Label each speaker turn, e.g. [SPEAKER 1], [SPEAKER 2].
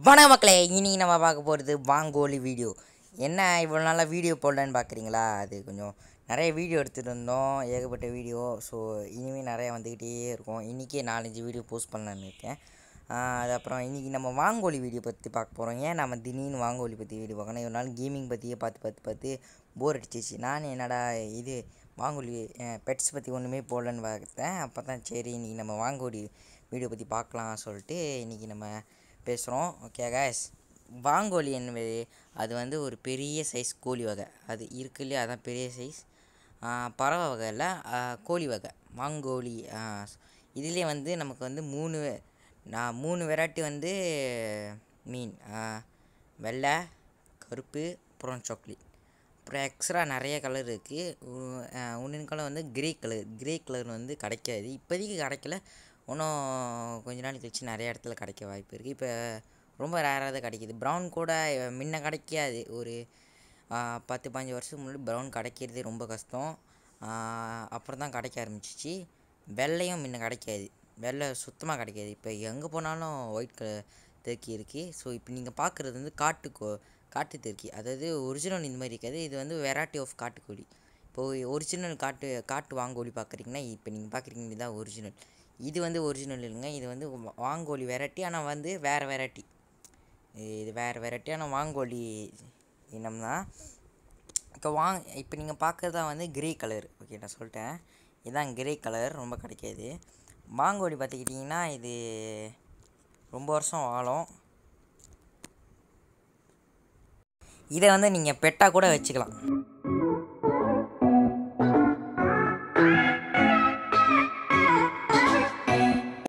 [SPEAKER 1] வணக்கம் மக்களே, இன்னைக்கு நம்ம பார்க்க போகிறது வாங்கோலி வீடியோ. என்ன இவ்வளோ நாளாக வீடியோ போடலன்னு பார்க்குறீங்களா? அது கொஞ்சம் நிறைய வீடியோ எடுத்துகிட்டு இருந்தோம், ஏகப்பட்ட வீடியோ. ஸோ இனிமேல் நிறையா வந்துக்கிட்டே இருக்கும். இன்றைக்கே 4-5 வீடியோ போஸ்ட் பண்ணலான்னு இருக்கேன். அது அப்புறம் இன்றைக்கி நம்ம வாங்கோலி வீடியோ பற்றி பார்க்க போகிறோம். ஏன் நம்ம திடீர்னு வாங்கோலி பற்றி வீடியோ பார்க்கணும்? ஒரு நாள் கேமிங் பற்றியே பார்த்து போர் அடிச்சிச்சு. நான் என்னடா இது வாங்கோலி பெட்ஸ் பற்றி ஒன்றுமே போடலன்னு பார்த்தேன். அப்போ தான் சரி இன்றைக்கி நம்ம வாங்கோலி வீடியோ பற்றி பார்க்கலாம் சொல்லிட்டு இன்றைக்கி நம்ம பேசுகிறோம். ஓகே காய்ஸ், வாங்கோலி என்பது அது வந்து ஒரு பெரிய சைஸ் கோழி வகை. அது இருக்கு இல்லையா, அதான் பெரிய சைஸ் பறவை வகையில் கோழி வகை வாங்கோலி. இதுலேயே வந்து நமக்கு வந்து மூணு வெரைட்டி வந்து மீன், வெள்ளை, கருப்பு, அப்புறம் சாக்லேட், அப்புறம் எக்ஸ்ட்ரா நிறைய கலர் இருக்குது. ஒன்று கலர் வந்து கிரே கலர் வந்து கிடைக்காது, இப்போதைக்கு கிடைக்கல. இன்னும் கொஞ்ச நாள் கழிச்சு நிறைய இடத்துல கிடைக்க வாய்ப்பு இருக்குது. இப்போ ரொம்ப ரேராக தான் கிடைக்கிது. ப்ரௌன் கூட முன்ன கிடைக்காது. ஒரு 10-15 வருஷத்துக்கு முன்னாடி ப்ரௌன் கிடைக்கிறதே ரொம்ப கஷ்டம். அப்புறம் தான் கிடைக்க ஆரம்பிச்சிச்சு. வெள்ளையும் முன்ன கிடைக்காது, வெள்ளை சுத்தமாக கிடைக்காது. இப்போ எங்கே போனாலும் ஒயிட் கலர் தெர்க்கி இருக்குது. ஸோ இப்போ நீங்கள் பார்க்குறது வந்து காட்டு தெர்க்கி, அதாவது ஒரிஜினல் இந்த மாதிரி இருக்காது. இது வந்து வெரைட்டி ஆஃப் காட்டுக்கோழி. இப்போது ஒரிஜினல் காட்டு வாங்கோழி பார்க்குறீங்கன்னா, இப்போ நீங்கள் பார்க்குறீங்க இதுதான் ஒரிஜினல். இது வந்து ஒரிஜினல் இல்லைங்க, இது வந்து வாங்கோலி வெரைட்டி. ஆனால் வந்து வேறு வெரைட்டி, இது வேறு வெரைட்டி. ஆனால் வாங்கோலி இனம் தான். இப்போ நீங்கள் பார்க்குறதா வந்து கிரே கலர். ஓகே, நான் சொல்லிட்டேன், இதுதான் கிரே கலர், ரொம்ப கிடைக்காது. வாங்கோலி பார்த்துக்கிட்டிங்கன்னா இது ரொம்ப வருஷம் வாழும். இதை வந்து நீங்கள் பெட்டாக கூட வச்சுக்கலாம்.